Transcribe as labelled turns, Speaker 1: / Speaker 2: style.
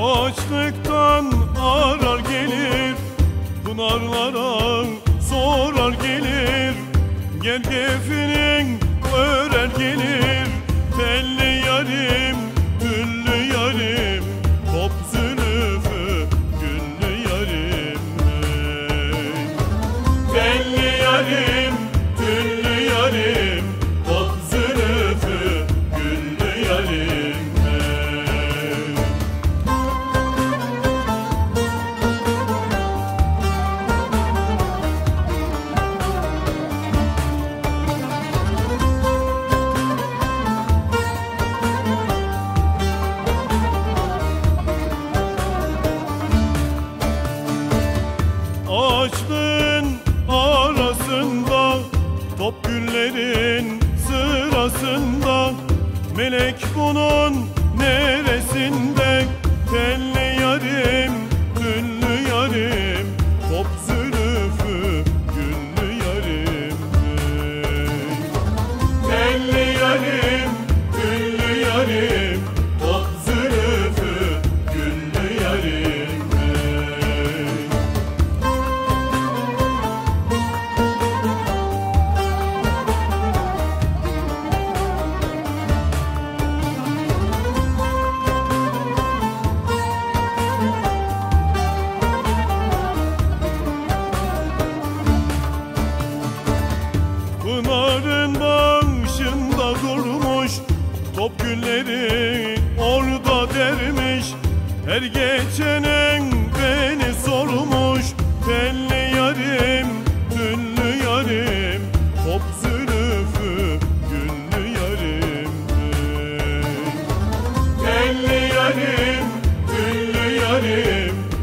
Speaker 1: Açlıktan arar gelir, pınarlara sorar gelir. Gel gefinin örer gelir, telli yarim, güllü yarim, top zülüfü, güllü yarim. Telli yarim, güllü yarim, top zülüfü, güllü yarim. Ağaçlığın arasında, top güllerin sırasında, melek bunun neresinde? Telli yarim, güllü yarim, top zülüfü, güllü yarim. Telli yarim, güllü yarim, top zülüfü, güllü yarim. Pınarın başında durmuş, top gülleri orada dermiş. Her geçenin beni sormuş, telli yarim, güllü yarim, top zülüfü, güllü yarim. Telli yarim, güllü yarim,